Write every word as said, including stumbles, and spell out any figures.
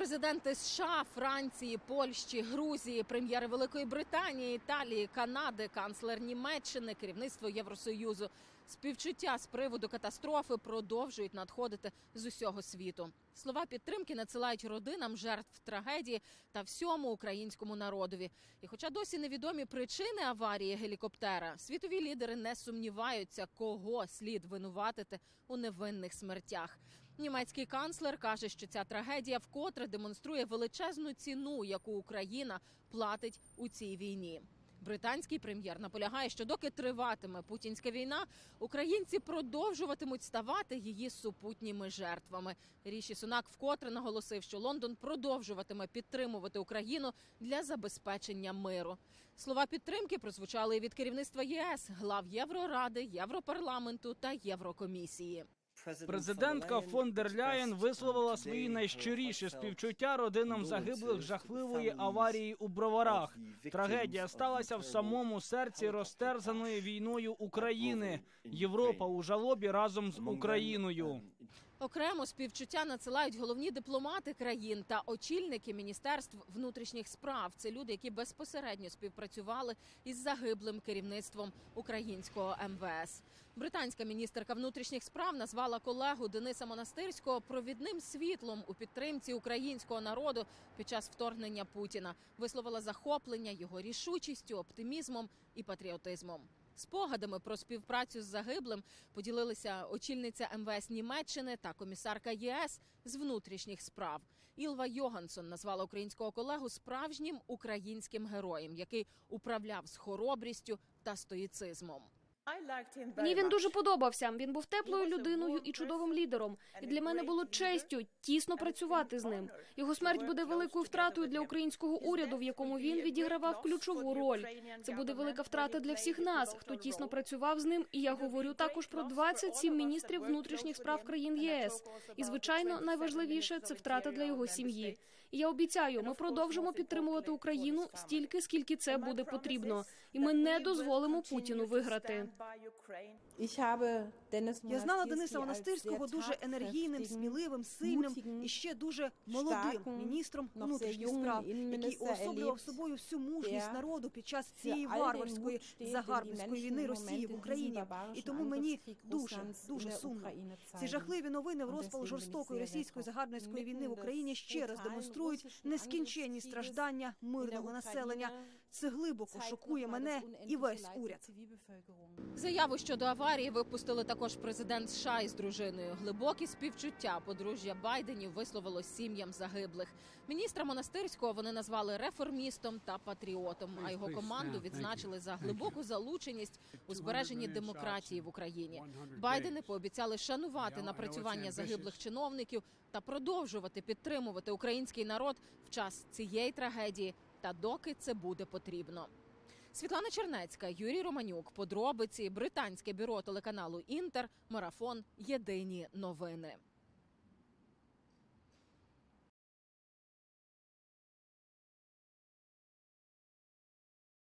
Президенти США, Франції, Польщі, Грузії, прем'єри Великої Британії, Італії, Канади, канцлер Німеччини, керівництво Євросоюзу. Співчуття з приводу катастрофи продовжують надходити з усього світу. Слова підтримки надсилають родинам жертв трагедії та всьому українському народові. І хоча досі невідомі причини аварії гелікоптера, світові лідери не сумніваються, кого слід винуватити у невинних смертях. Німецький канцлер каже, що ця трагедія вкотре демонструє величезну ціну, яку Україна платить у цій війні. Британський прем'єр наполягає, що доки триватиме путінська війна, українці продовжуватимуть ставати її супутніми жертвами. Ріші Сунак вкотре наголосив, що Лондон продовжуватиме підтримувати Україну для забезпечення миру. Слова підтримки прозвучали і від керівництва ЄС, глав Євроради, Європарламенту та Єврокомісії. Президентка фон дер Ляєн висловила свої найщиріші співчуття родинам загиблих жахливої аварії у Броварах. Трагедія сталася в самому серці розтерзаної війною України. Європа у жалобі разом з Україною. Окремо співчуття надсилають головні дипломати країн та очільники міністерств внутрішніх справ. Це люди, які безпосередньо співпрацювали із загиблим керівництвом українського ем ве ес. Британська міністерка внутрішніх справ назвала колегу Дениса Монастирського провідним світлом у підтримці українського народу під час вторгнення Путіна. Висловила захоплення його рішучістю, оптимізмом і патріотизмом. Спогадами про співпрацю з загиблим поділилися очільниця ем ве ес Німеччини та комісарка ЄС з внутрішніх справ. Ілва Йогансон назвала українського колегу справжнім українським героєм, який управляв з хоробрістю та стоїцизмом. Мені він дуже подобався. Він був теплою людиною і чудовим лідером. І для мене було честю тісно працювати з ним. Його смерть буде великою втратою для українського уряду, в якому він відігравав ключову роль. Це буде велика втрата для всіх нас, хто тісно працював з ним. І я говорю також про двадцять сім міністрів внутрішніх справ країн ЄС. І, звичайно, найважливіше – це втрата для його сім'ї. І я обіцяю, ми продовжимо підтримувати Україну стільки, скільки це буде потрібно. І ми не дозволимо Путіну виграти. Я знала Дениса Монастирського дуже енергійним, сміливим, сильним і ще дуже молодим міністром внутрішніх справ, який уособлював собою всю мужність народу під час цієї варварської, загарбницької війни Росії в Україні. І тому мені дуже, дуже сумно. Ці жахливі новини в розпал жорстокої російської загарбницької війни в Україні ще раз демонструють нескінченні страждання мирного населення. Це глибоко шокує мене і весь уряд. Заяву щодо аварії випустили також президент США із дружиною. Глибокі співчуття подружжя Байденів висловило сім'ям загиблих. Міністра Монастирського вони назвали реформістом та патріотом, а його команду відзначили за глибоку залученість у збереженні демократії в Україні. Байдени пообіцяли шанувати напрацювання загиблих чиновників та продовжувати підтримувати український народ в час цієї трагедії та доки це буде потрібно. Світлана Чернецька, Юрій Романюк. Подробиці. Британське бюро телеканалу «Інтер». Марафон. Єдині новини.